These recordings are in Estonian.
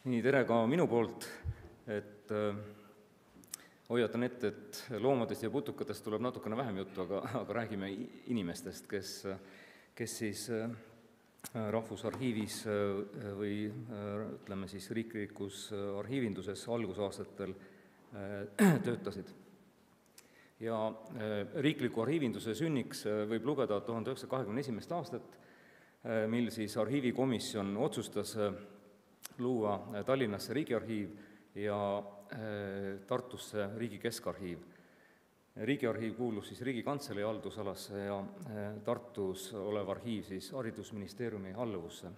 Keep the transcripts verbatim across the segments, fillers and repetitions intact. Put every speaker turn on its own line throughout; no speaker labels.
Nii, tere ka minu poolt, et hoiatan ette, et loomadest ja putukatest tuleb natukene vähem juttu, aga, aga räägime inimestest, kes, kes siis Rahvusarhiivis või ütleme siis riiklikus arhiivinduses algusaastatel töötasid. Ja riikliku arhiivinduse sünniks võib lugeda tuhande üheksasaja kahekümne esimest aastat, mil siis arhiivikomisjon otsustas luua Tallinnasse riigiarhiiv ja Tartusse riigi keskarhiiv. Riigiarhiiv kuulus siis Riigikantselei haldusalasse ja Tartus olev arhiiv siis haridusministeeriumi alluvusse.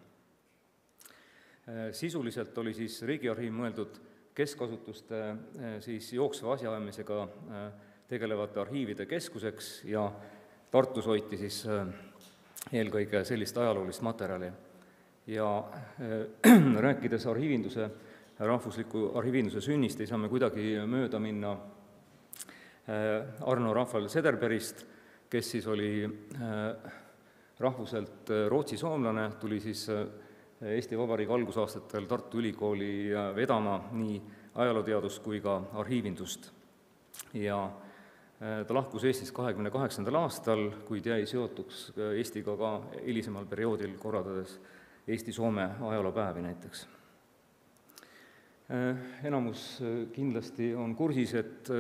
Sisuliselt oli siis riigiarhiiv mõeldud keskasutuste siis jooksva asjaajamisega tegelevate arhiivide keskuseks ja Tartus hoiti siis eelkõige sellist ajaloolist materjali. Ja rääkides arhiivinduse, rahvusliku arhiivinduse sünnist, ei saa me kuidagi mööda minna Arno Rafael Sederbergist, kes siis oli rahvuselt rootsi-soomlane, tuli siis Eesti Vabariigi algusaastatel Tartu Ülikooli vedama nii ajalooteadust kui ka arhiivindust. Ja ta lahkus Eestist kahekümne kaheksandal aastal, kuid jäi seotuks Eestiga ka hilisemal perioodil korraldades Eesti-Soome ajaloopäevi näiteks. Enamus kindlasti on kursis, et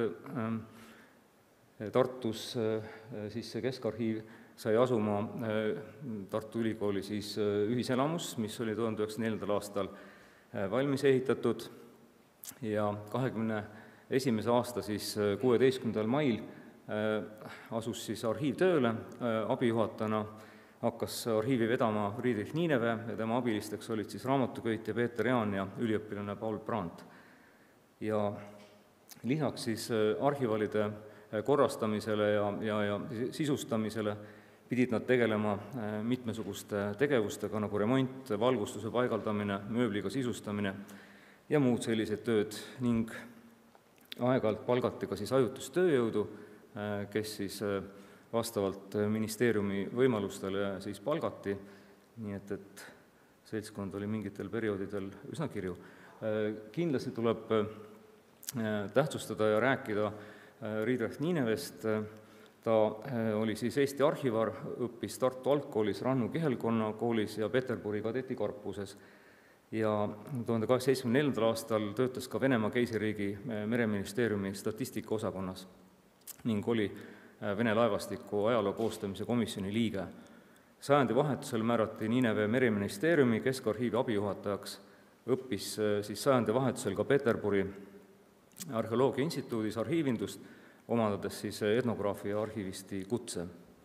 Tartus siis see keskarhiiv sai asuma Tartu Ülikooli siis ühiselamus, mis oli tuhande üheksasaja neljandal aastal valmis ehitatud ja kahekümne esimese aasta siis kuueteistkümnendal mail asus siis arhiiv tööle abijuhatajana. Hakkas arhiivi vedama Friedrich Niinevee ja tema abilisteks olid siis raamatuköitja Peeter Jaan ja üliõpilane Paul Brandt. Ja lisaks siis arhivalide korrastamisele ja, ja, ja sisustamisele pidid nad tegelema mitmesuguste tegevustega, nagu remont, valgustuse paigaldamine, mööbliga sisustamine ja muud sellised tööd ning aeg-ajalt palgati ka siis ajutustööjõudu, kes siis vastavalt ministeeriumi võimalustele siis palgati, nii et, et seltskond oli mingitel perioodidel üsna kirju. Kindlasti tuleb tähtsustada ja rääkida Friedrich Niinevest. Ta oli siis Eesti arhivar, õppis Tartu Algkoolis, Rannu Kihelkonna koolis ja Peterburi kadetikorpuses. Ja tuhande kaheksasaja seitsmekümne neljandal aastal töötas ka Venemaa Keisririigi mereministeeriumi statistikaosakonnas ning oli Vene laevastiku ajaloo koostamise komisjoni liige. Sajandi vahetusel määrati Niinevee mereministeeriumi keskarhiivi abijuhatajaks, õppis siis sajandi vahetusel ka Peterburi arheoloogia instituudis arhiivindust, omandades siis etnograafi ja arhiivisti kutse.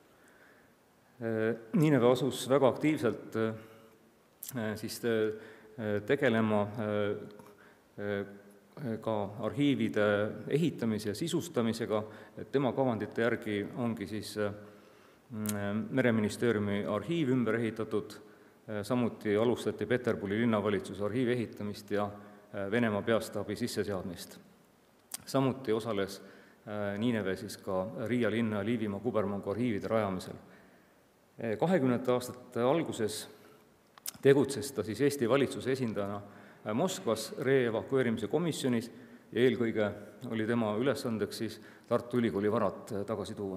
Niinevee asus väga aktiivselt siis tegelema ka arhiivide ehitamise ja sisustamisega, et tema kavandite järgi ongi siis mereministeeriumi arhiiv ümber ehitatud, samuti alustati Peterburi linnavalitsuse arhiivi ehitamist ja Venemaa peastaabi sisseseadmist. Samuti osales Niinevee siis ka Riia linna ja Liivimaa kubermangu arhiivide rajamisel. kahekümnendate aastate alguses tegutses ta siis Eesti valitsuse esindajana Moskvas re-evakueerimise komisjonis ja eelkõige oli tema ülesandeks siis Tartu Ülikooli varad tagasi tuua.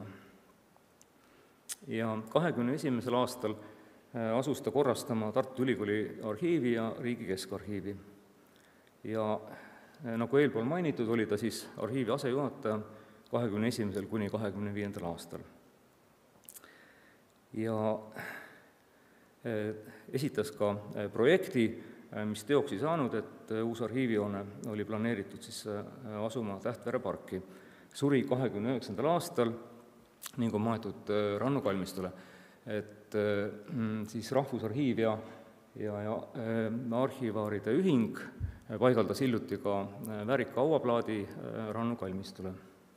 Ja kahekümne esimesel aastal asus ta korrastama Tartu Ülikooli arhiivi ja riigi keskarhiivi. Ja nagu eelpool mainitud, oli ta siis arhiivi asejuhataja kahekümne esimesel kuni kahekümne viiendal aastal. Ja esitas ka projekti, mis teoks ei saanud, et uus arhiivihoone oli planeeritud siis asuma Tähtvere parki. Suri kahekümne üheksandal aastal ning on maetud Rannu kalmistule. Et siis Rahvusarhiiv ja, ja, ja arhivaaride ühing paigaldas hiljuti ka väärika auaplaadi Rannu kalmistule.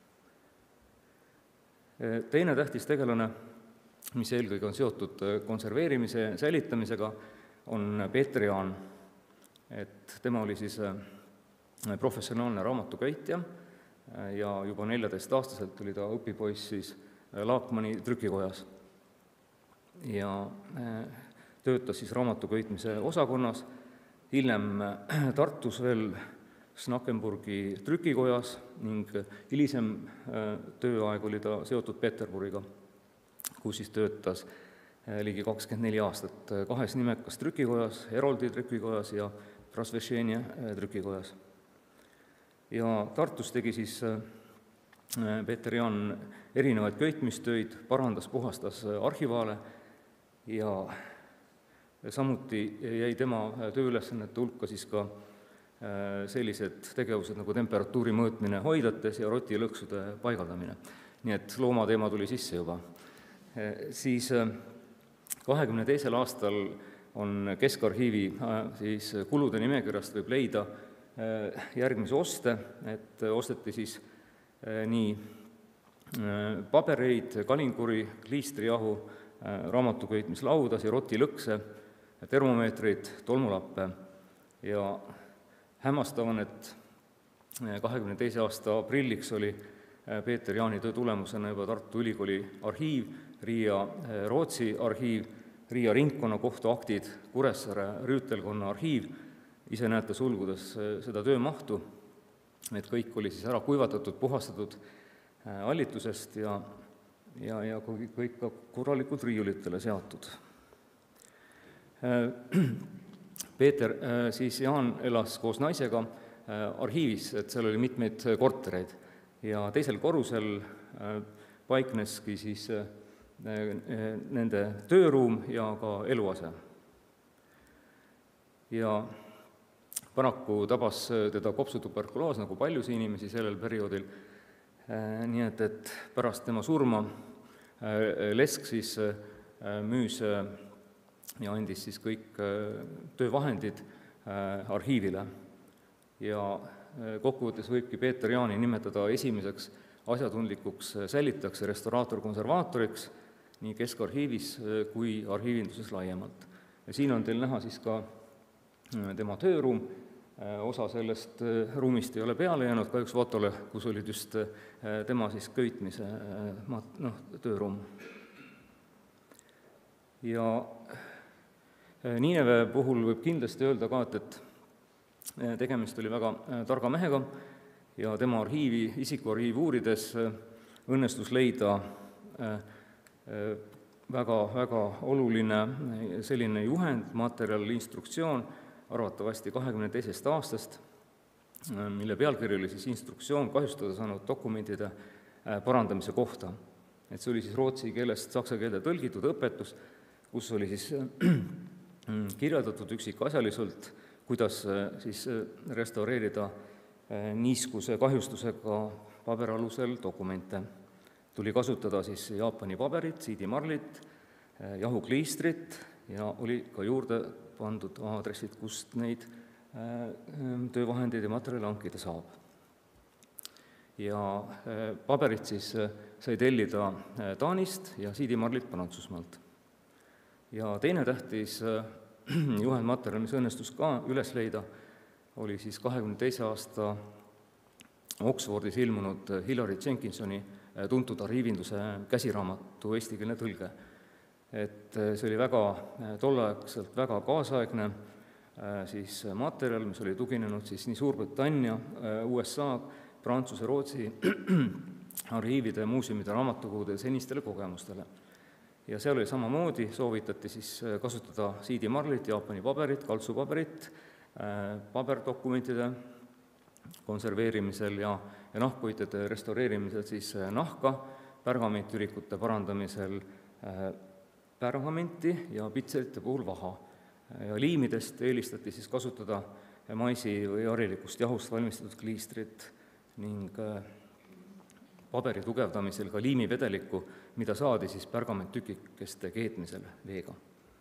Teine tähtis tegelane, mis eelkõige on seotud konserveerimise ja säilitamisega, on Peeter Jaan. Et tema oli siis professionaalne raamatuköitja ja juba neljateistaastaselt oli ta õpipoiss siis Laakmani trükikojas. Ja töötas siis raamatuköitmise osakonnas hiljem Tartus veel Snackenburgi trükikojas ning hilisem tööaeg oli ta seotud Peterburiga, kus siis töötas ligi kakskümmend neli aastat kahes nimekas trükikojas, Heroldi trükikojas ja Prosvešenia trükikojas. Ja Tartus tegi siis Peeter Jaan erinevaid köitmistöid, parandas, puhastas arhivaale ja samuti jäi tema tööülesannete hulka siis ka sellised tegevused nagu temperatuuri mõõtmine hoidlates ja rotilõksude paigaldamine. Nii et loomateema tuli sisse juba. Siis kahekümne teisel aastal on Keskarhiivi siis kulude nimekirjast võib leida järgmise oste, et osteti siis nii pabereid, kalinguri, kliistrijahu, raamatuköitmislaudasid, rotilõkse, termomeetreid, tolmulappe ja hämmastav on, et kahekümne teise aasta aprilliks oli Peeter Jaani töö tulemusena juba Tartu Ülikooli arhiiv, Riia Rootsi arhiiv, Riia ringkonnakohtu aktid, Kuressaare rüütelkonna arhiiv, ise näete sulgudes seda töömahtu, et kõik oli siis ära kuivatatud, puhastatud allitusest ja, ja, ja kõik ka korralikult riiulitele seatud. Peeter, siis Jaan elas koos naisega arhiivis, et seal oli mitmeid kortereid ja teisel korrusel paikneski siis nende tööruum ja ka eluase. Ja paraku tabas teda kopsutuberkuloos nagu paljusid inimesi sellel perioodil, nii et, et pärast tema surma Lesk siis müüs ja andis siis kõik töövahendid arhiivile. Ja kokkuvõttes võibki Peeter Jaani nimetada esimeseks asjatundlikuks säilitajaks ja restauraator-konservaatoriks nii Keskarhiivis kui arhiivinduses laiemalt. Ja siin on teil näha siis ka tema tööruum, osa sellest ruumist ei ole peale jäänud kahjuks fotole, kus olid just tema siis köitmise noh, tööruum. Ja Niineve puhul võib kindlasti öelda ka, et tegemist oli väga targa mehega ja tema arhiivi, isikuarhiivi uurides õnnestus leida väga, väga oluline selline juhend, materjal, instruktsioon, arvatavasti kahekümne teisest aastast, mille pealkiri oli siis instruktsioon kahjustada saanud dokumentide parandamise kohta. Et see oli siis rootsi keelest saksa keelde tõlgitud õpetus, kus oli siis kirjeldatud üksikasjaliselt, kuidas siis restaureerida niiskuse kahjustusega paberalusel dokumente. Tuli kasutada siis Jaapani paberit, siidimarlit, jahukliistrit ja oli ka juurde pandud aadressid, kust neid töövahendeid ja materjali hankida saab. Ja paberit siis sai tellida Taanist ja siidimarlit Prantsusmaalt. Ja teine tähtis juhendmaterjal, mis õnnestus ka üles leida, oli siis kahekümne teise aasta Oxfordis ilmunud Hilary Jenkinsoni tuntud arhiivinduse käsiraamatu eestikeelne tõlge. Et see oli väga tolleaegselt väga kaasaegne siis materjal, mis oli tuginenud siis nii Suurbritannia, U S A, Prantsuse, Rootsi arhiivide, muuseumide, raamatukogude senistele kogemustele. Ja seal oli samamoodi, soovitati siis kasutada siidimarlit, Jaapani paberit, kaltsupaberit, paberdokumentide konserveerimisel ja, ja nahkhoidjate restaureerimisel siis nahka, pergamentürikute parandamisel pergamenti ja pitserite puhul vaha. Ja liimidest eelistati siis kasutada maisi või harilikust jahust valmistatud kliistrit ning paberi tugevdamisel ka liimivedelikku, mida saadi siis pergamenttükikeste keetmisel veega.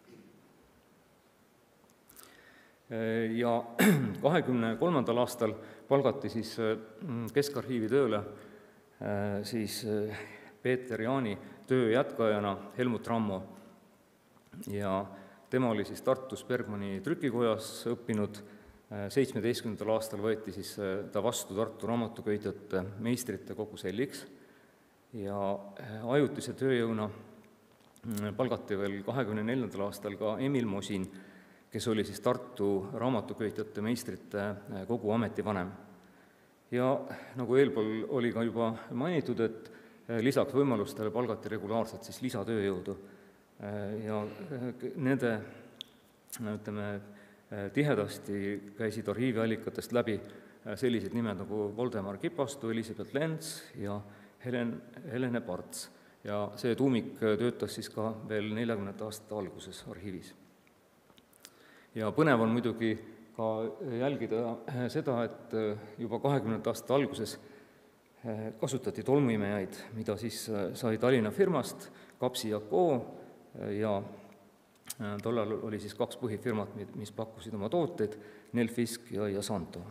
Ja kahekümne kolmandal aastal palgati siis Keskarhiivi tööle siis Peeter Jaani töö jätkajana Helmut Rammo ja tema oli siis Tartus Bergmani trükikojas õppinud. seitsmeteistkümnendal aastal võeti siis ta vastu Tartu raamatuköitjate meistrite kogu selliks ja ajutise tööjõuna palgati veel kahekümne neljandal aastal ka Emil Mosin, kes oli siis Tartu raamatuköitjate meistrite kogu ametivanem. Ja nagu eelpool oli ka juba mainitud, et lisaks võimalustele palgati regulaarselt siis lisatööjõudu ja nende, ütleme, tihedasti käisid arhiiviallikatest läbi sellised nimed nagu Voldemar Kipastu, Elisabeth Lenz ja Helen, Helene Parts. Ja see tuumik töötas siis ka veel neljakümnendate aastate alguses arhiivis. Ja põnev on muidugi ka jälgida seda, et juba kahekümnendate aastate alguses kasutati tolmuimejaid, mida siis sai Tallinna firmast Kapsi ja Co. ja tollal oli siis kaks põhifirmat, mis pakkusid oma tooteid, Nelfisk ja, ja Santo.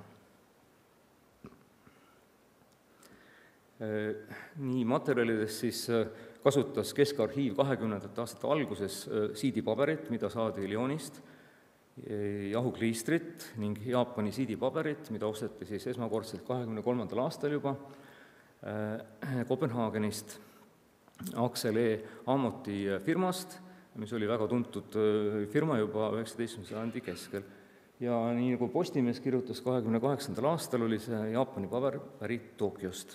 Nii materjalides siis kasutas Keskarhiiv kahekümnendate aastate alguses siidipaberit, mida saadi Lyonist, jahukliistrit ning Jaapani siidipaberit, mida osteti siis esmakordselt kahekümne kolmandal aastal juba Kopenhaagenist Axel E. Amoti firmast, mis oli väga tuntud firma juba üheksateistkümnenda sajandi keskel. Ja nii nagu Postimees kirjutas, kahekümne kaheksandal aastal oli see Jaapani paber pärit Tokyost.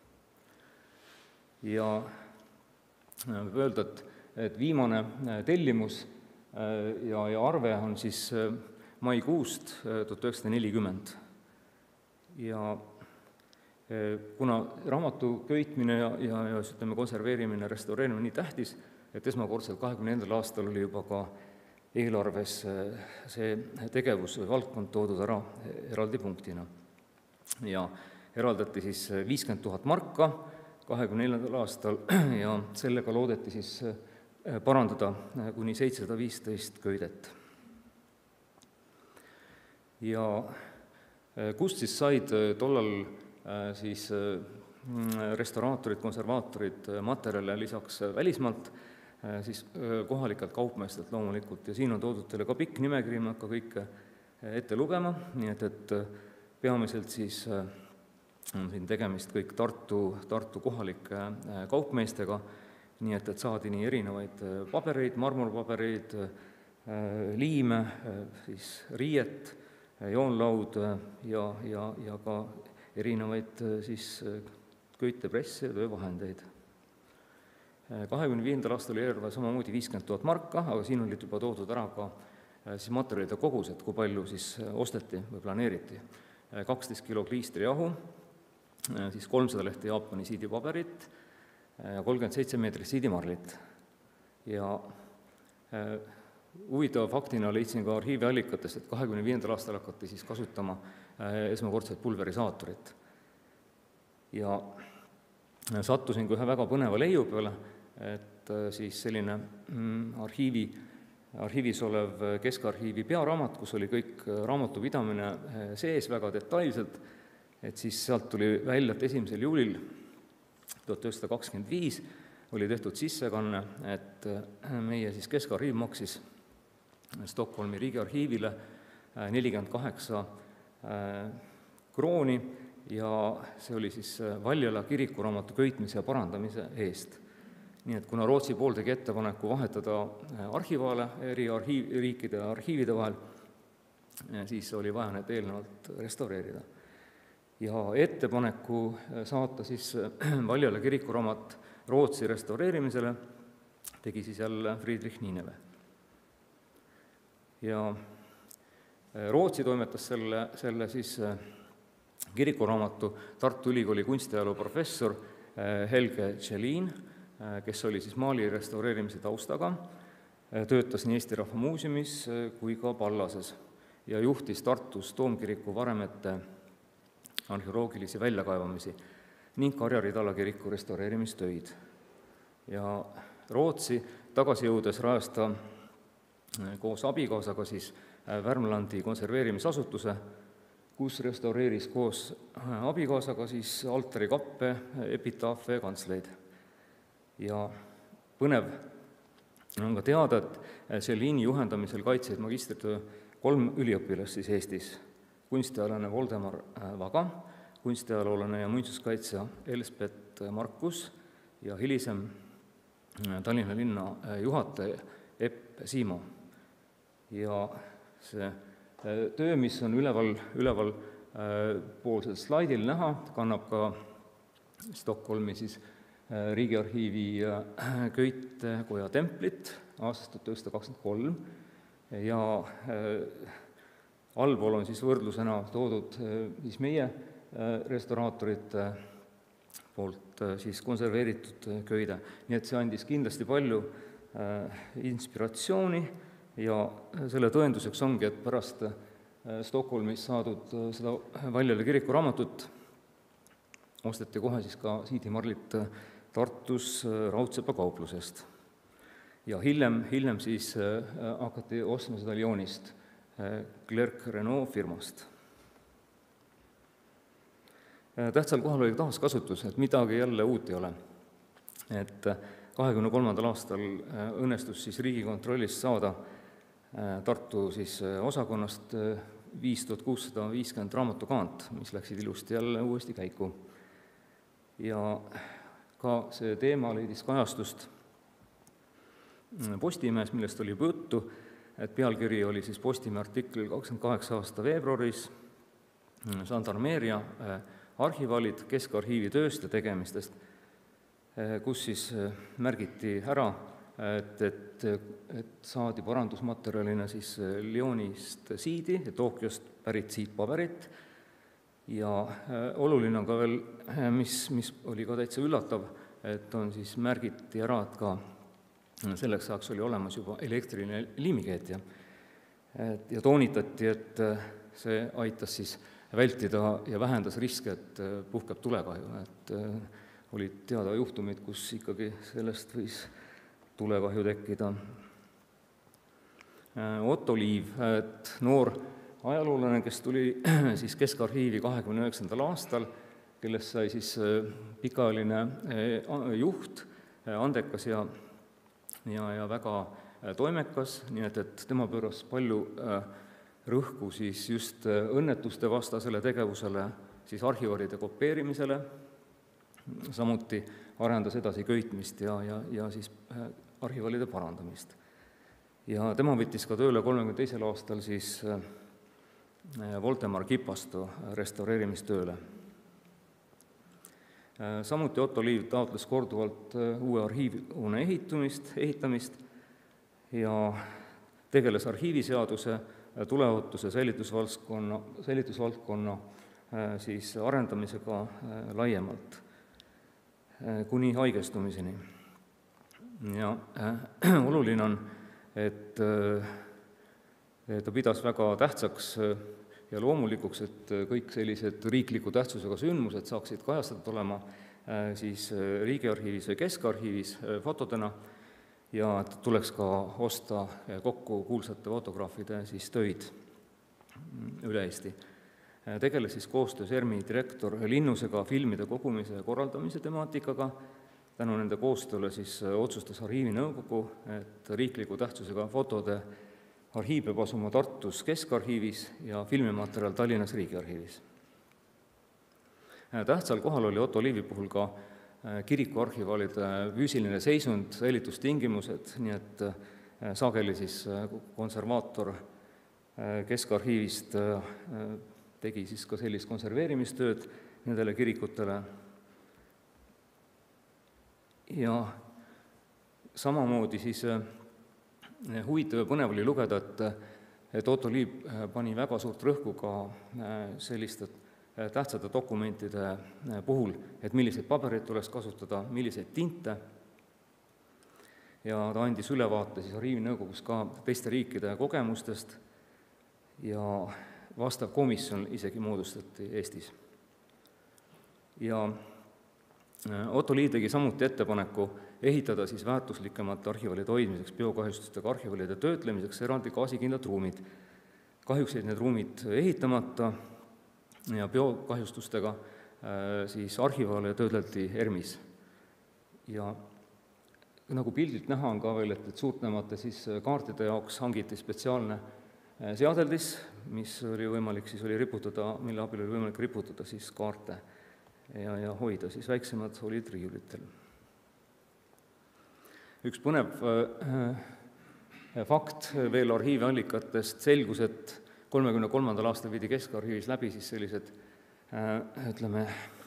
Ja võib öelda, et, et viimane tellimus ja, ja arve on siis maikuust tuhat üheksasada nelikümmend. Ja kuna raamatu köitmine ja, ja, ja ütleme, konserveerimine, restaureerimine nii tähtis, et esmakordselt kahekümne neljandal aastal oli juba ka eelarves see tegevus või valdkond toodud ära eraldi punktina. Ja eraldati siis viiskümmend tuhat marka kahekümne neljandal aastal ja sellega loodeti siis parandada kuni seitsesada viisteist köidet. Ja kust siis said tollal siis restauraatorid, konservaatorid materjale lisaks välismaalt, siis kohalikelt kaupmeestelt loomulikult, ja siin on toodud teile ka pikk nimekiri, ma hakka kõike ette lugema, nii et, et peamiselt siis on siin tegemist kõik Tartu, Tartu kohalike kaupmeestega, nii et, et saadi nii erinevaid pabereid, marmorpabereid, liime, siis riiet, joonlaud ja, ja, ja ka erinevaid siis köitepresse ja töövahendeid. kahekümne viiendal aastal oli eelarve samamoodi viiskümmend tuhat marka, aga siin olid juba toodud ära ka siis materjalide kogused, kui palju siis osteti või planeeriti. kaksteist kilo kliistrijahu, siis kolmsada lehte Jaapani siidipaberit ja kolmkümmend seitse meetrit siidimarlit. Ja huvitava faktina leidsin ka arhiiviallikatest, et kahekümne viiendal aastal hakati siis kasutama esmakordselt pulverisaatorit. Ja sattusin ka ühe väga põneva leiu peale, et siis selline arhiivi, arhiivis olev Keskarhiivi pearaamat, kus oli kõik raamatupidamine sees väga detailselt, et siis sealt tuli välja, et esimesel juulil tuhat üheksasada kakskümmend viis oli tehtud sissekanne, et meie siis Keskarhiiv maksis Stockholmi riigiarhiivile nelikümmend kaheksa krooni ja see oli siis Valjala kirikuraamatu köitmise ja parandamise eest. Nii et kuna Rootsi pool tegi ettepaneku vahetada arhivaale eri arhiiv, riikide ja arhiivide vahel, siis oli vaja need eelnevalt restaureerida. Ja ettepaneku saata siis Valjala kirikuraamat Rootsi restaureerimisele tegi siis jälle Friedrich Nineve. Ja Rootsi toimetas selle, selle siis kirikuraamatu Tartu Ülikooli kunstiajaloo professor Helge Tšelin, kes oli siis maali restaureerimise taustaga, töötas nii Eesti Rahva Muuseumis kui ka Pallases ja juhtis Tartus Toomkiriku varemete arheoloogilisi väljakaevamisi ning Karja-Ridala kiriku restaureerimistöid. Ja Rootsi tagasi jõudes rajas ta koos abikaasaga siis Värmlandi konserveerimisasutuse, kus restaureeris koos abikaasaga siis altarikappe, epitaafe ja kantsleid. Ja põnev on ka teada, et Tšelini juhendamisel kaitseid magistritöö kolm üliõpilast siis Eestis. Kunstialane Voldemar Vaga, kunstiajaloolane ja muinsuskaitsja Elspet Markus ja hilisem Tallinna linna juhataja Epp Siimo. Ja see töö, mis on üleval, üleval poolsel slaidil näha, kannab ka Stockholmi siis Riigiarhiivi köitekoja templit aastast tuhat üheksasada kakskümmend kolm ja allpool on siis võrdlusena toodud siis meie restauraatorite poolt siis konserveeritud köide. Nii et see andis kindlasti palju inspiratsiooni ja selle tõenduseks ongi, et pärast Stockholmis saadud seda Valjala kiriku raamatut osteti kohe siis ka siidimarlit Tartus Raudsepa kauplusest. Ja hiljem, hiljem siis hakati ostma seda Lyonist, Clerc Renault firmast. Tähtsal kohal oli taaskasutus, et midagi jälle uut ei ole. Et kahekümne kolmandal aastal õnnestus siis Riigikontrollist saada Tartu siis osakonnast viis tuhat kuussada viiskümmend raamatukaant, mis läksid ilusti jälle uuesti käiku. Ja ka see teema leidis kajastust Postimehes, millest oli juba juttu, et pealkiri oli siis Postimehe artikkel kakskümmend kaheksa aasta veebruaris Žandarmeeria arhivalid Keskarhiivi tööst ja tegemistest, kus siis märgiti ära, et, et, et saadi parandusmaterjalina siis Lyonist siidi ja Tokyost pärit siidpaberit ja oluline on ka veel, mis, mis oli ka täitsa üllatav, et on siis märgiti ära, et ka selleks ajaks oli olemas juba elektriline liimikeetja ja toonitati, et see aitas siis vältida ja vähendas riske, et puhkeb tulekahju, et olid teada juhtumid, kus ikkagi sellest võis tulekahju tekkida. Otto Liiv, et noor ajaloolane, kes tuli siis Keskarhiivi kahekümne üheksandal aastal, kellest sai siis pikaajaline juht, andekas ja, ja, ja väga toimekas, nii et, et tema pööras palju rõhku siis just õnnetuste vastasele tegevusele, siis arhivaride kopeerimisele, samuti arendas edasi köitmist ja, ja, ja siis arhivalide parandamist. Ja tema võttis ka tööle kolmekümne teisel aastal siis Voldemar Kipastu restaureerimistööle. Samuti Otto Liiv taotles korduvalt uue arhiivhoone ehitumist, ehitamist ja tegeles arhiiviseaduse tuleohutuse säilitusvaldkonna, säilitusvaldkonna siis arendamisega laiemalt kuni haigestumiseni. Ja äh, oluline on, et äh, ta pidas väga tähtsaks ja loomulikuks, et kõik sellised riikliku tähtsusega sündmused saaksid kajastatud olema äh, siis Riigiarhiivis või Keskarhiivis fotodena ja tuleks ka osta kokku kuulsate fotograafide siis töid üle Eesti. Tegeles siis koostöös ERMi direktor Linnusega filmide kogumise ja korraldamise temaatikaga. Tänu nende koostööle siis otsustas arhiivinõukogu, et riikliku tähtsusega fotode arhiiv peab asuma Tartus Keskarhiivis ja filmimaterjal Tallinnas Riigiarhiivis. Tähtsal kohal oli Otto Liivi puhul ka kirikuarhivalide füüsiline seisund, säilitustingimused, nii et sageli siis konservaator Keskarhiivist tegi siis ka sellist konserveerimistööd nendele kirikutele. Ja samamoodi siis huvitav ja põnev oli lugeda, et, et Otto Liiv pani väga suurt rõhku ka selliste tähtsate dokumentide puhul, et milliseid pabereid tuleks kasutada, milliseid tinte. Ja ta andis ülevaate siis arhiivinõukogus ka teiste riikide kogemustest ja vastav komisjon isegi moodustati Eestis. Ja Otto Liiv tegi samuti ettepaneku ehitada siis väärtuslikemate arhivalide hoidmiseks, biokahjustustega arhivalide töötlemiseks eraldi gaasikindlad ruumid. Kahjuks jäid need ruumid ehitamata ja biokahjustustega siis arhivale töödeldi ERMis. Ja nagu pildilt näha on ka veel, et suurtemate siis kaartide jaoks hangiti spetsiaalne seadeldis, mis oli võimalik, siis oli riputada, mille abil oli võimalik riputada siis kaarte ja, ja hoida, siis väiksemad olid riiulitel. Üks põnev fakt veel arhiiviallikatest selgus, et kolmekümne kolmandal aastal viidi Keskarhiivis läbi siis sellised, ütleme,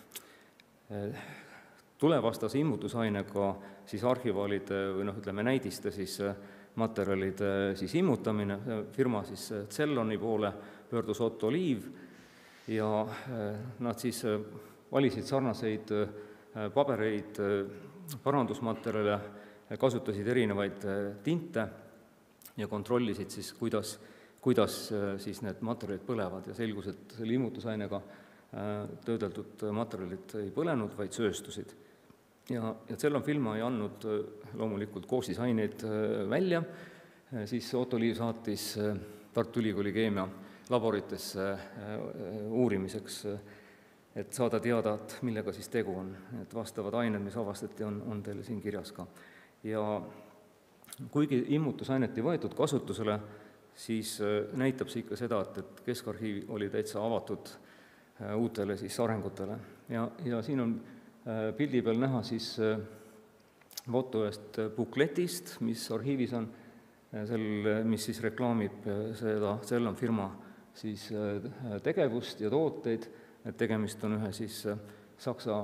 tulevastase immutusainega siis arhivaalide või noh, ütleme, näidiste siis materjalide siis immutamine, firma siis Celloni poole pöördus Otto Liiv ja nad siis valisid sarnaseid pabereid, parandusmaterjale, kasutasid erinevaid tinte ja kontrollisid siis, kuidas, kuidas siis need materjalid põlevad ja selgus, et selle immutusainega töödeldud materjalid ei põlenud, vaid sööstusid. Ja, ja Cellon Filma ei andnud loomulikult koostisaineid välja, siis Otto Liiv saatis Tartu Ülikooli keemialaboritesse uurimiseks, et saada teada, et millega siis tegu on, et vastavad ained, mis avastati, on, on teil siin kirjas ka. Ja kuigi immutusainet ei võetud kasutusele, siis näitab see ikka seda, et, et Keskarhiiv oli täitsa avatud uutele siis arengutele. Ja, ja siin on pildi peal näha siis foto ühest bukletist, mis arhiivis on, sel, mis siis reklaamib seda Cellon firma siis tegevust ja tooteid, et tegemist on ühe siis Saksa,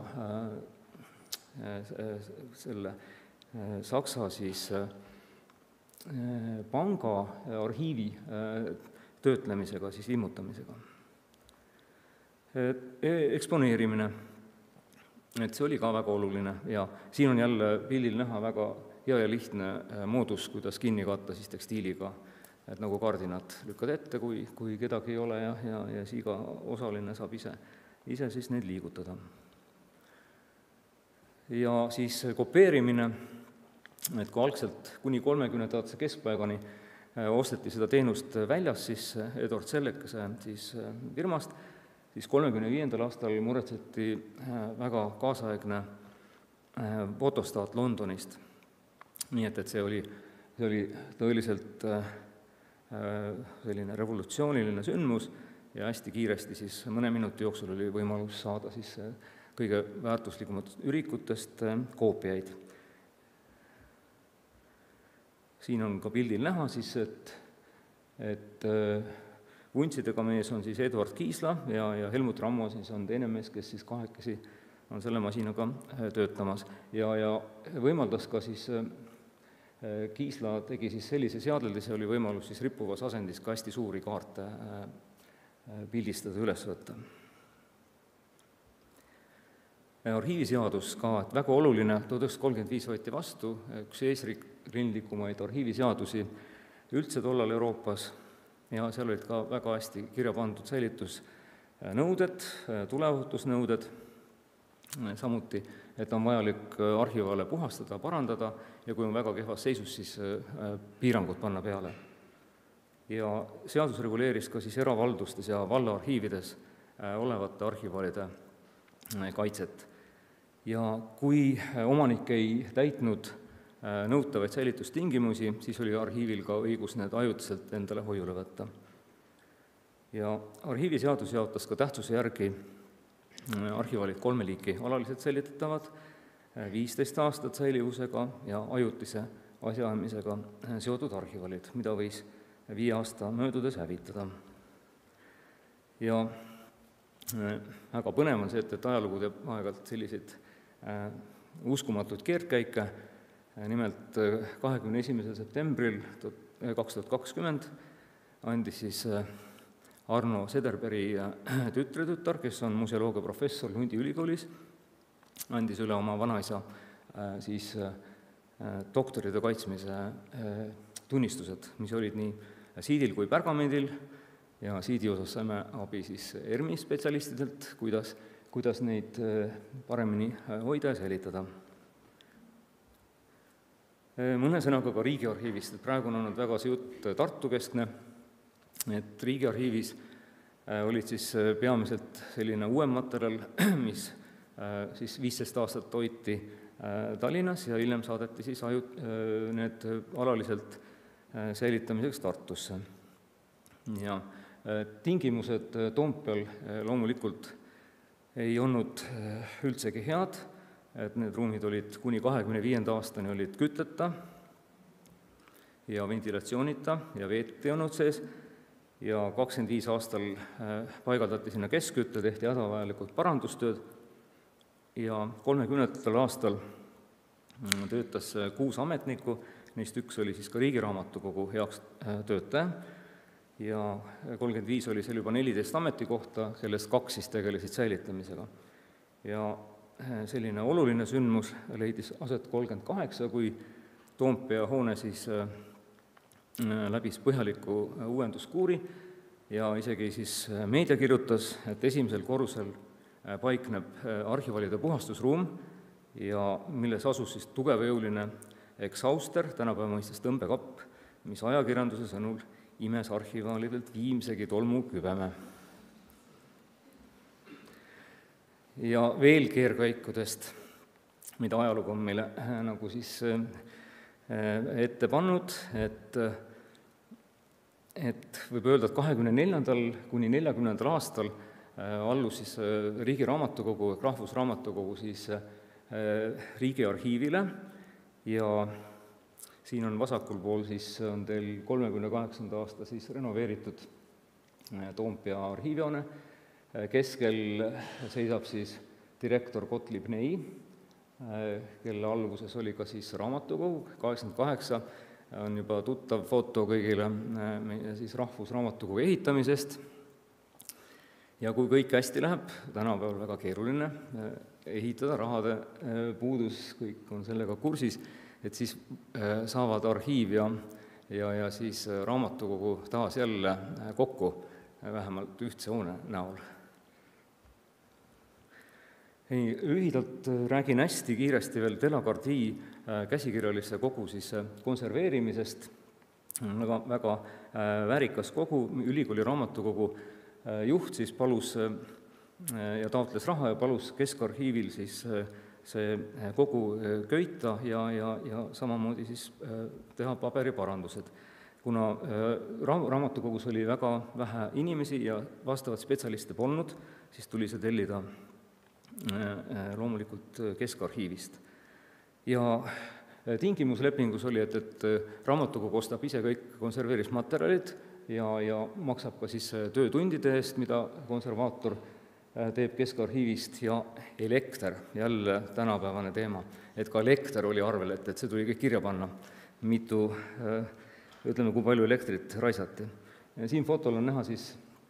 selle Saksa siis panga arhiivi töötlemisega, siis immutamisega. Eksponeerimine, et see oli ka väga oluline ja siin on jälle pildil näha väga hea ja lihtne moodus, kuidas kinni katta siis tekstiiliga, et nagu kardinad lükkad ette, kui, kui kedagi ei ole ja, ja, ja siis iga osaline saab ise, ise siis neid liigutada. Ja siis kopeerimine, et kui algselt kuni kolmekümnendate keskpaigani osteti seda teenust väljas siis Edward Sellekese siis firmast, siis kolmekümne viiendal aastal muretseti väga kaasaegne fotostaat Londonist. Nii et, et see oli, see oli tõeliselt selline revolutsiooniline sündmus ja hästi kiiresti siis mõne minuti jooksul oli võimalus saada siis kõige väärtuslikumad ürikutest koopiaid. Siin on ka pildil näha siis, et, et vuntsidega mees on siis Edward Kiisla ja, ja Helmut Rammo siis on teine mees, kes siis kahekesi on selle masinaga töötamas. Ja, ja võimaldas ka siis, Kiisla tegi siis sellise seadeldise, oli võimalus siis rippuvas asendis ka hästi suuri kaarte pildistada üles võtta. Arhiiviseadus ka, et väga oluline, tuhat üheksasada kolmkümmend viis võeti vastu, üks eesrindlikumaid arhiiviseadusi üldse tollal Euroopas, ja seal olid ka väga hästi kirja pandud säilitusnõuded, tuleohutusnõuded, samuti, et on vajalik arhiivale puhastada, parandada ja kui on väga kehvas seisus, siis piirangud panna peale. Ja seadus reguleeris ka siis eravaldustes ja vallaarhiivides olevate arhivaalide kaitset. Ja kui omanik ei täitnud nõutavaid säilitustingimusi, siis oli arhiivil ka õigus need ajutiselt endale hoiule võtta. Ja arhiiviseadus jaotas ka tähtsuse järgi arhivaalid kolme liiki, alaliselt säilitatavad, viisteist aastat säilivusega ja ajutise asjaajamisega seotud arhivaalid, mida võis viie aasta möödudes hävitada. Ja väga põnev on see, et, et ajalugu teeb aeg-ajalt selliseid uskumatuid keerdkäike. Nimelt kahekümne esimesel septembril kaks tuhat kakskümmend andis siis Arno Sederbergi tütretütar, kes on museoloogia professor Lundi ülikoolis, andis üle oma vanaisa siis doktoritöö kaitsmise tunnistused, mis olid nii siidil kui pergamendil, ja siidi osas saime abi siis ERMi spetsialistidelt, kuidas, kuidas neid paremini hoida ja säilitada. Mõne sõnaga ka Riigiarhiivist, et praegu on olnud väga see jutt Tartu-keskne, et Riigiarhiivis olid siis peamiselt selline uuem materjal, mis siis viisteist aastat hoiti Tallinnas ja hiljem saadeti siis ajut, need alaliselt säilitamiseks Tartusse. Ja tingimused Toompeal loomulikult ei olnud üldsegi head, et need ruumid olid kuni kahekümne viienda aastani olid kütteta ja ventilatsioonita ja veet ei olnud sees, ja kakskümmend viis aastal paigaldati sinna keskkütte, tehti hädavajalikud parandustööd ja kolmekümnendatel aastal töötas kuus ametnikku, neist üks oli siis ka Riigiraamatukogu heaks töötaja ja kolmkümmend viis oli seal juba neliteist ametikohta, kellest kaks siis tegelesid säilitamisega. Ja selline oluline sündmus leidis aset kolmkümmend kaheksa, kui Toompea hoone siis läbis põhjaliku uuenduskuuri ja isegi siis meedia kirjutas, et esimesel korrusel paikneb arhivalide puhastusruum ja milles asus siis tugevjõuline eksauster, tänapäeva mõistes tõmbekapp, mis ajakirjanduse sõnul imes arhivaalidelt viimsegi tolmukübeme. Ja veel keerkäikudest, mida ajalugu on meile nagu siis ette pannud, et, et võib öelda, et kahekümne neljandal kuni neljakümnendal aastal allus siis Riigiraamatukogu, Rahvusraamatukogu siis Riigiarhiivile ja siin on vasakul pool siis on teil kolmekümne kaheksanda aasta siis renoveeritud Toompea arhiivihoone, keskel seisab siis direktor Gottlieb Ney, kelle alguses oli ka siis raamatukogu, kaheksakümmend kaheksa on juba tuttav foto kõigile meie siis Rahvusraamatukogu ehitamisest. Ja kui kõik hästi läheb, tänapäeval väga keeruline ehitada, rahade puudus, kõik on sellega kursis, et siis saavad arhiiv ja, ja, ja siis raamatukogu taas jälle kokku, vähemalt ühtse hoone näol. Ei, lühidalt räägin hästi kiiresti veel Delagardi käsikirjalise kogu siis konserveerimisest, väga, väga väärikas kogu, ülikooli raamatukogu juht siis palus ja taotles raha ja palus Keskarhiivil siis see kogu köita ja, ja, ja samamoodi siis teha paberiparandused. Kuna raamatukogus oli väga vähe inimesi ja vastavat spetsialiste polnud, siis tuli see tellida loomulikult Keskarhiivist. Ja tingimuslepingus oli, et, et raamatukogu ostab ise kõik konserveerimismaterjalid ja, ja maksab ka siis töötundide eest, mida konservaator teeb Keskarhiivist, ja elekter, jälle tänapäevane teema, et ka elekter oli arvel, et, et see tuli kõik kirja panna, mitu, ütleme, kui palju elektrit raisati. Ja siin fotol on näha siis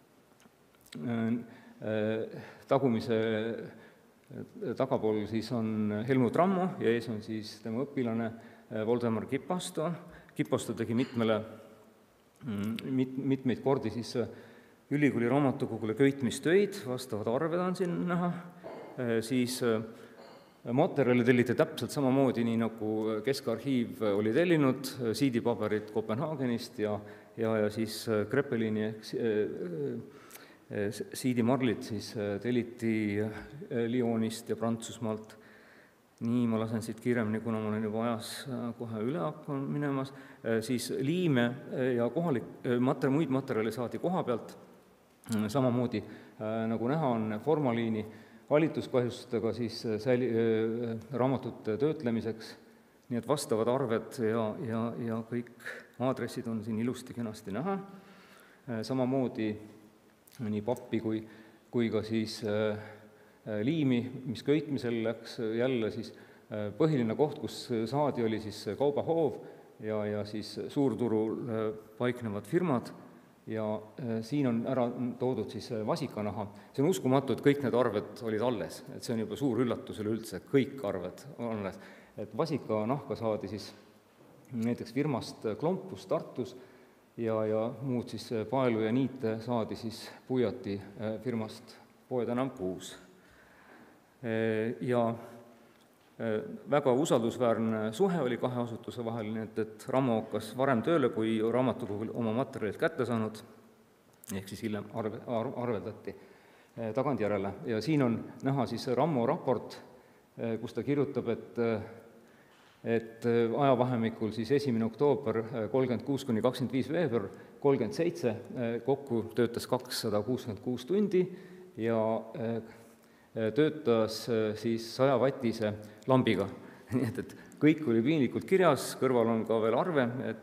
tagumise tagapool siis on Helmut Rammo ja ees on siis tema õpilane Voldemar Kiposto. Kiposto tegi mitmele, mit, mitmeid kordi siis ülikooli raamatukogule köitmistöid, vastavad arved on siin näha, siis materjali telliti täpselt samamoodi, nii nagu Keskarhiiv oli tellinud, siidipaberit Kopenhaagenist ja, ja, ja siis Kreppelini ehk siidimarlid siis telliti Lyonist ja Prantsusmaalt. Nii, ma lasen siit kiiremini, kuna ma olen juba ajas kohe üle hakkan minemas, siis liime ja kohalik, mater, muid materjale saadi koha pealt, samamoodi nagu näha on formaliini valituskahjustega siis säili, raamatute töötlemiseks, nii et vastavad arved ja, ja, ja kõik aadressid on siin ilusti kenasti näha, samamoodi nii pappi kui, kui ka siis äh, liimi, mis köitmisel läks jälle siis äh, põhiline koht, kus saadi, oli siis kaubahoov ja, ja siis suurturul äh, paiknevad firmad ja äh, siin on ära toodud siis vasikanaha. See on uskumatu, et kõik need arved olid alles, et see on juba suur üllatus üleüldse, et kõik arved on alles. Et vasikanahka saadi siis näiteks firmast Klompus Tartus, ja, ja muud siis paelu ja niite saadi siis Puiati firmast Poed enam kuus. Ja väga usaldusväärne suhe oli kahe asutuse vahel, nii et, et Rammo hakkas varem tööle, kui raamatukogul oma materjalid kätte saanud, ehk siis hiljem arve, arveldati tagantjärele. Ja siin on näha siis Rammo raport, kus ta kirjutab, et et ajavahemikul siis esimene oktoober kolmkümmend kuus kuni kakskümmend viis veebruar kolmkümmend seitse kokku töötas kakssada kuuskümmend kuus tundi ja töötas siis sajavatise lambiga. Nii et, et kõik oli piinlikult kirjas, kõrval on ka veel arve, et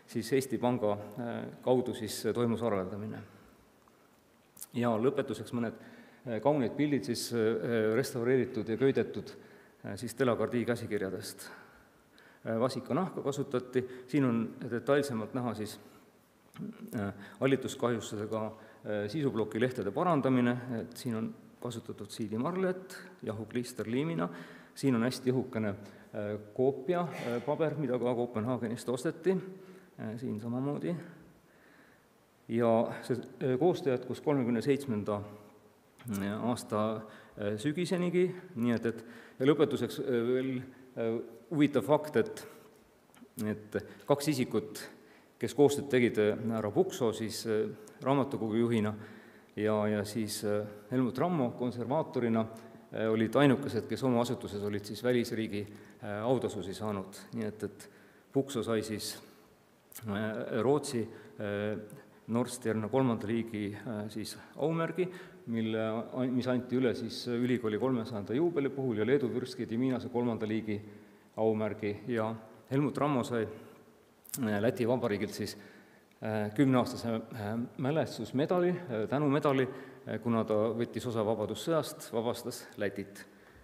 siis Eesti Panga kaudu siis toimus arveldamine. Ja lõpetuseks mõned kaunid pildid siis restaureeritud ja köidetud siis Delagardi käsikirjadest. Vasikanahka kasutati, siin on detailsemalt näha siis hallituskahjustusega sisuploki lehtede parandamine, et siin on kasutatud siidimarlet jahukliisterliimina, siin on hästi õhukene koopia paber, mida ka Kopenhaagenist osteti, siin samamoodi. Ja see koostöö jätkus kolmekümne seitsmenda aasta sügisenigi, nii et, et ja lõpetuseks veel huvitav fakt, et, et kaks isikut, kes koostööd tegid, härra Pukso siis raamatukogu juhina ja, ja siis Helmut Rammo konservaatorina, olid ainukesed, kes oma asutuses olid siis välisriigi autasusi saanud. Nii et, et Pukso sai siis Rootsi Nordstjerna kolmanda liigi siis aumärgi, mille, mis anti üle siis ülikooli kolmesajanda juubeli puhul ja Leedu vürski Diminase kolmanda liigi aumärgi ja Helmut Rammo sai Läti Vabariigilt siis kümneaastase mälestusmedali, tänumedali, kuna ta võttis osa vabadussõjast, vabastas Lätit.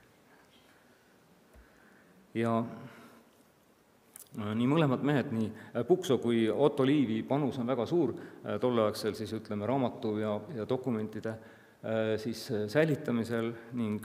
Ja nii mõlemad mehed, nii Pukso kui Otto Liivi panus on väga suur tolleaegsel siis ütleme raamatu ja, ja dokumentide siis säilitamisel ning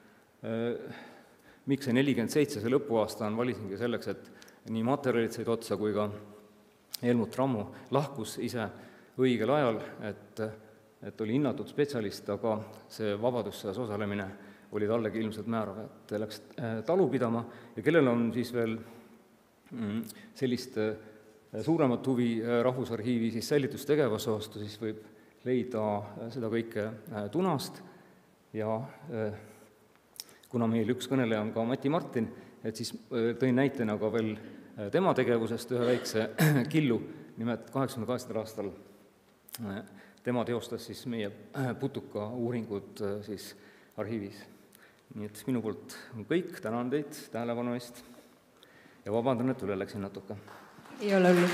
miks see nelikümmend seitse, see lõpuaasta on, valisingi selleks, et nii materjalid said otsa kui ka Helmut Rammo lahkus ise õigel ajal, et, et oli hinnatud spetsialist, aga see vabadussõjas osalemine oli tallegi ilmselt määrav, et läks talu pidama ja kellel on siis veel sellist suuremat huvi Rahvusarhiivi siis säilitustegevuse vastu, siis võib leida seda kõike Tunast ja kuna meil üks kõneleja on ka Mati Martin, et siis tõin näitena ka veel tema tegevusest ühe väikse killu, nimelt kaheksakümne kaheksandal aastal tema teostas siis meie putuka uuringud siis arhiivis. Nii et minu poolt on kõik, tänan teid tähelepanu eest ja vabandan, et üle läksin natuke.
Ei ole hullu.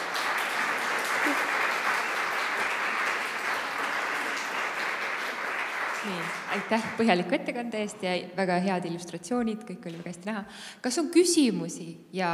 Nii, aitäh põhjaliku ettekande eest ja väga head illustratsioonid, kõik oli väga hästi näha. Kas on küsimusi ja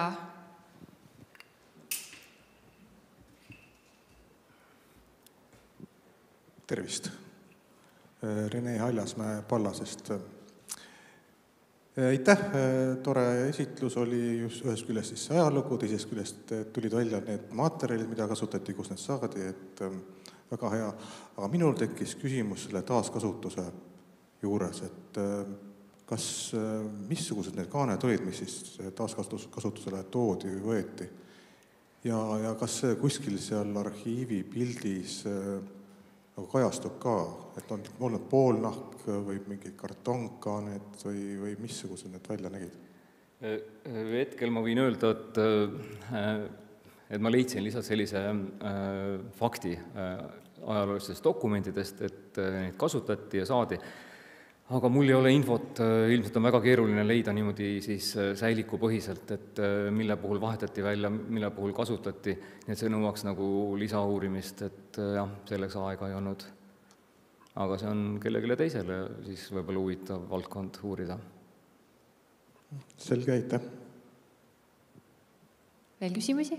tervist! Rene Haljasmäe Pallasest. Aitäh, tore esitlus oli just ühest küljest siis ajalugu, teisest küljest tulid välja need materjalid, mida kasutati, kus need saadi, et väga hea. Aga minul tekkis küsimus selle taaskasutuse juures, et kas, missugused need kaaned olid, mis siis taaskasutusele toodi või võeti? Ja, ja kas see kuskil seal arhiivi pildis nagu kajastub ka, et on olnud poolnahk või mingi kartonkaaned või, või missugused need välja nägid?
Hetkel ma võin öelda, et, et ma leidsin lihtsalt sellise fakti ajaloolistest dokumentidest, et neid kasutati ja saadi, aga mul ei ole infot, ilmselt on väga keeruline leida niimoodi siis säilikupõhiselt, et mille puhul vahetati välja, mille puhul kasutati, nii et see nõuaks nagu lisauurimist, et jah, selleks aega ei olnud. Aga see on kellegile teisele siis võib-olla huvitav valdkond uurida.
Selge, aitäh.
Veel küsimusi?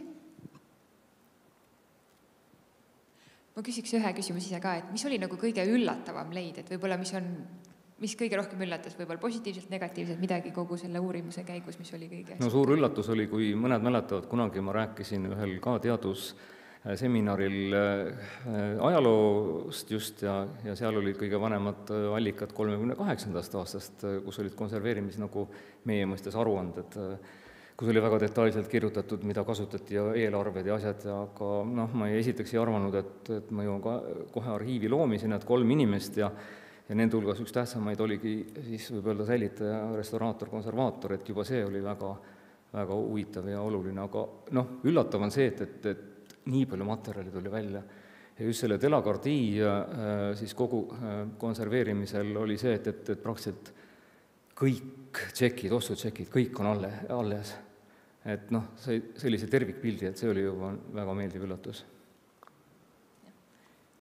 Ma küsiks ühe küsimus ise ka, et mis oli nagu kõige üllatavam leid, et võib-olla mis on mis kõige rohkem üllatas, võib-olla positiivselt, negatiivselt, midagi kogu selle uurimuse käigus, mis oli kõige...
No suur üllatus oli, kui mõned mäletavad, kunagi ma rääkisin ühel ka teadusseminaril ajaloost just ja, ja seal olid kõige vanemad allikad kolmekümne kaheksandast aastast, kus olid konserveerimis nagu meie mõistes aruanded, kus oli väga detailselt kirjutatud, mida kasutati ja eelarved ja asjad, aga noh, ma esiteks ei arvanud, et, et ma jõuan ka kohe arhiivi loomiseni, et kolm inimest ja ja nende hulgas üks tähtsamaid oligi siis võib öelda säilitaja, restauraator, konservaator, et juba see oli väga, väga huvitav ja oluline, aga noh, üllatav on see, et, et, et nii palju materjali tuli välja. Ja just selle Delagardi siis kogu konserveerimisel oli see, et, et, et praktiliselt kõik tšekid, ostutšekid, kõik on alle, alles. et noh, sai sellise tervikpildi, et see oli juba väga meeldiv üllatus.